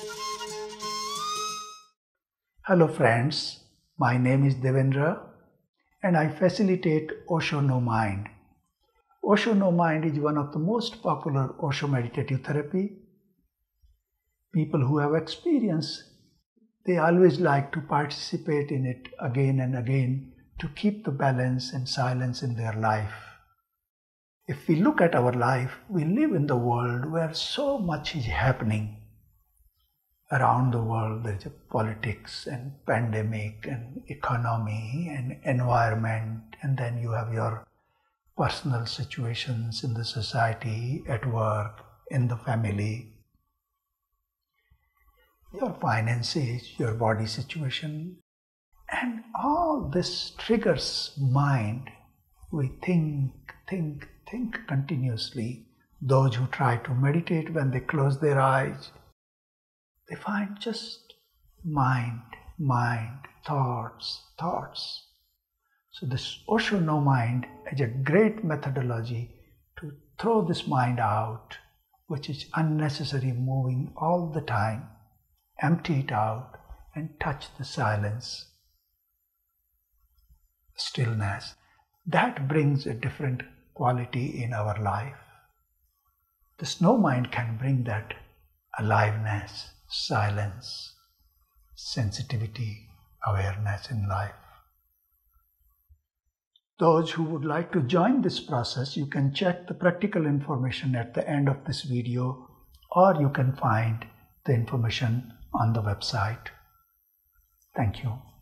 Hello friends, my name is Devendra and I facilitate Osho No Mind. Osho No Mind is one of the most popular Osho meditative therapy. People who have experience, they always like to participate in it again and again to keep the balance and silence in their life. If we look at our life, we live in the world where so much is happening. Around the world, there is a politics and pandemic and economy and environment, and then you have your personal situations in the society, at work, in the family, your finances, your body situation, and all this triggers mind. We think continuously. Those who try to meditate, when they close their eyes, they find just mind, thoughts. So this Osho No Mind is a great methodology to throw this mind out, which is unnecessary moving all the time, empty it out and touch the silence, stillness. That brings a different quality in our life. This No Mind can bring that aliveness, silence, sensitivity, awareness in life. Those who would like to join this process, you can check the practical information at the end of this video, or you can find the information on the website. Thank you.